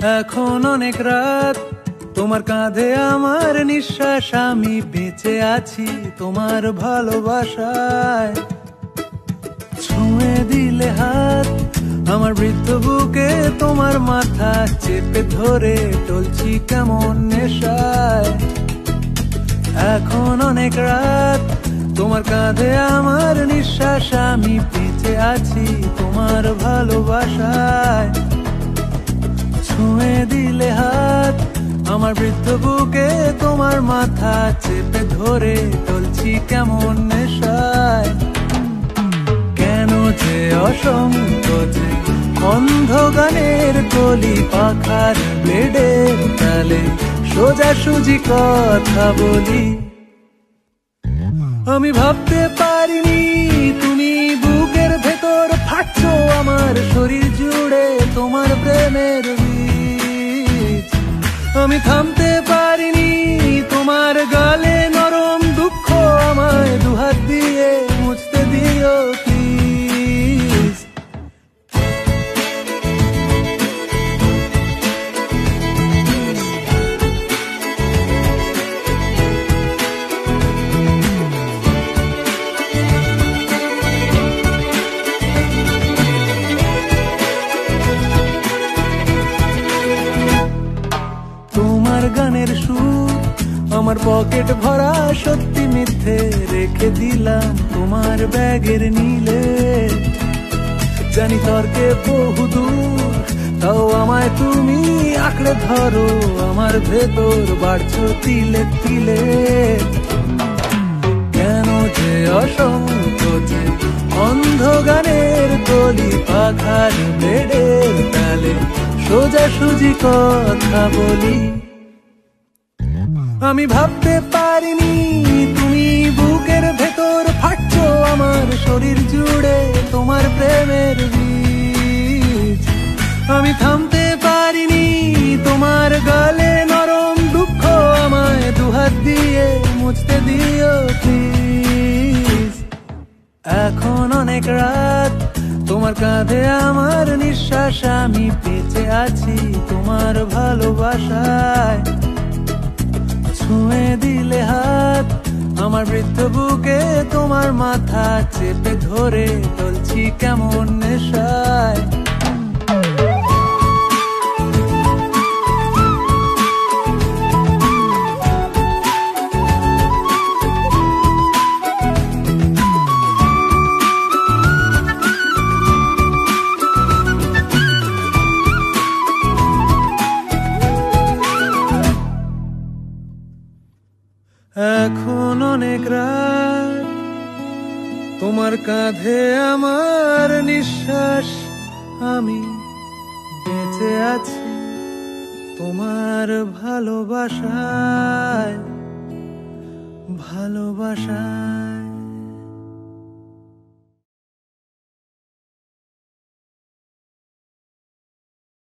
এখন অনেক রাত, তোমার কাঁধে আমার নিঃশ্বাস, আমি বেঁচে আছি তোমার ভালোবাসায়। ছুঁয়ে দিলে হাত আমার বৃদ্ধ বুকে, তোমার মাথা চেপে ধরে টলছি কেমন নেশায়। এখন অনেক রাত, তোমার কাঁধে আমার নিঃশ্বাস, আমি বেঁচে আছি তোমার ভালোবাসায়। ছুঁয়ে দিলে হাত আমার বৃদ্ধ বুকে, তোমার মাথা চেপে ধরে টলছি কেমন নেশায়। কেন যে অসংকোচে অন্ধ গানের কলি পাখার ব্লেডের তালে সোজাসুজি কথা বলি। আমি ভাবতে পারিনি তুমি বুকের ভেতর ফাটছো আমার শরীর জুড়ে তোমার প্রেমের বীজ। আমি থামতে পারিনি তোমার গালে নরম দুঃখ, আমায় দুহাত দিয়ে মুছতে দিও প্লিজ। তোমার গানের সুর আমার পকেট ভরা, সত্যি মিথ্যে রেখে দিলাম তোমার ব্যাগের নীলে। জানি তর্কে বহুদূর, তাও আমায় তুমি আঁকড়ে ধরো, আমার ভেতর বাড়ছো তিলে তিলে। কেন যে অসংকোচে অন্ধ গানের কলি পাখার ব্লেডের তালে সোজাসুজি কথা বলি। আমি ভাবতে পারিনি তুমি বুকের ভেতর ফাটছো আমার শরীর জুড়ে তোমার প্রেমের বীজ। আমি থামতে পারিনি তোমার গালে নরম দুঃখ, আমায় দুহাত দিয়ে মুছতে দিও প্লিজ। এখন অনেক রাত, তোমার কাঁধে আমার নিঃশ্বাস, আমি বেঁচে আছি তোমার ভালোবাসায়। ছুঁয়ে দিলে হাত আমার বৃদ্ধ বুকে, তোমার মাথা চেপে ধরে টলছি কেমন নেশায়। এখন অনেক রাত, তোমার কাঁধে আমার নিঃশ্বাস, আমি বেঁচে আছি তোমার ভালোবাসায় ভালোবাসায়।